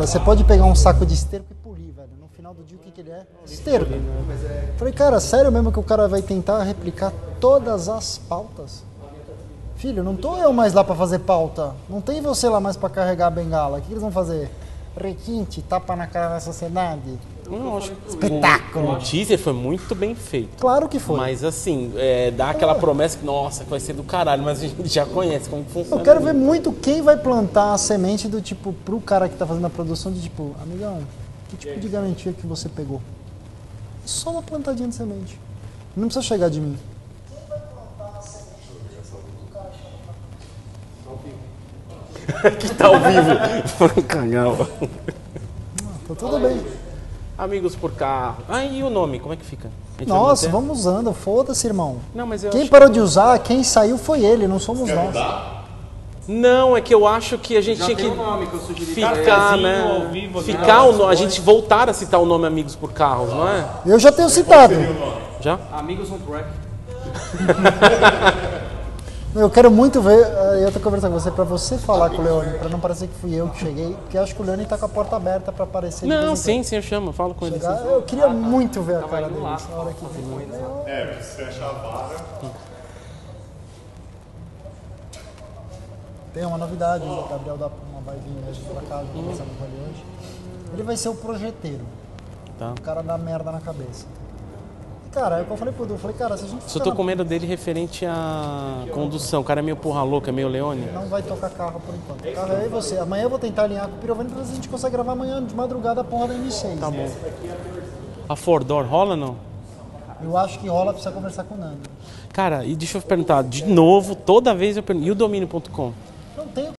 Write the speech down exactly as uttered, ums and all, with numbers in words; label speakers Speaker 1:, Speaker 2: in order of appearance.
Speaker 1: Você pode pegar um saco de esterco e polir, velho. No final do dia, o que, que ele é? Esterco. Falei, cara, sério mesmo que o cara vai tentar replicar todas as pautas? Filho, não tô eu mais lá pra fazer pauta. Não tem você lá mais pra carregar a bengala. O que eles vão fazer? Requinte, tapa na cara da sociedade.
Speaker 2: Não, acho
Speaker 1: Espetáculo.
Speaker 2: O teaser foi muito bem feito.
Speaker 1: Claro que foi.
Speaker 2: Mas assim, é, dá aquela promessa que, nossa, vai ser do caralho, mas a gente já conhece como funciona.
Speaker 1: Eu quero ver muito quem vai plantar a semente do tipo, pro cara que tá fazendo a produção, de tipo, amigão, que tipo de garantia que você pegou? Só uma plantadinha de semente. Não precisa chegar de mim.
Speaker 2: Que tá ao vivo. Canhão.
Speaker 1: Tá tudo bem.
Speaker 2: Amigos por carro. Ah, e o nome, como é que fica? A gente vai
Speaker 1: Nossa,
Speaker 2: manter?
Speaker 1: vamos usando, foda-se, irmão.
Speaker 2: Não, mas eu
Speaker 1: Quem
Speaker 2: acho...
Speaker 1: parou de usar, quem saiu foi ele, não somos nós.
Speaker 2: Não, é que eu acho que a gente
Speaker 3: Já
Speaker 2: tinha
Speaker 3: tem
Speaker 2: que
Speaker 3: um nome que eu sugeri.
Speaker 2: ficar,
Speaker 3: Pezinho
Speaker 2: né?
Speaker 3: ao vivo aqui.
Speaker 2: Ficar o no... a gente voltar a citar o nome Amigos por Carros, não é?
Speaker 1: Eu já tenho citado.
Speaker 2: Já?
Speaker 3: Amigos on Track.
Speaker 1: Eu quero muito ver, eh, eu tô conversando com você, pra você falar com o Leone, pra não parecer que fui eu que cheguei, porque eu acho que o Leone tá com a porta aberta pra aparecer. de
Speaker 2: Não,
Speaker 1: vez em
Speaker 2: sim, sim, eu chamo, eu falo com ele.
Speaker 1: chegar.
Speaker 2: Sim.
Speaker 1: Eu queria muito ver a cara dele na hora que
Speaker 4: É, porque se achar a vaga.
Speaker 1: tem uma novidade, o Gabriel dá uma vai vir mesmo pra casa, conversando com ele hoje. Ele vai ser o projeteiro,
Speaker 2: Tá.
Speaker 1: o cara dá merda na cabeça. Cara, é o que eu falei pro Edu, eu falei, cara, se a gente
Speaker 2: Só
Speaker 1: ficar
Speaker 2: tô
Speaker 1: na-
Speaker 2: com medo dele referente à condução. O cara é meio porra louca, é meio Leone.
Speaker 1: não vai tocar carro por enquanto. O carro é eu e você. Amanhã eu vou tentar alinhar com o Pirovani pra ver se a gente consegue gravar amanhã de madrugada a porra da M seis.
Speaker 2: Tá bom. A Four Door rola não?
Speaker 1: Eu acho que rola, precisa conversar com o Nando.
Speaker 2: Cara, e deixa eu perguntar, de novo, toda vez eu pergunto, e o domínio ponto com?
Speaker 1: Não tem o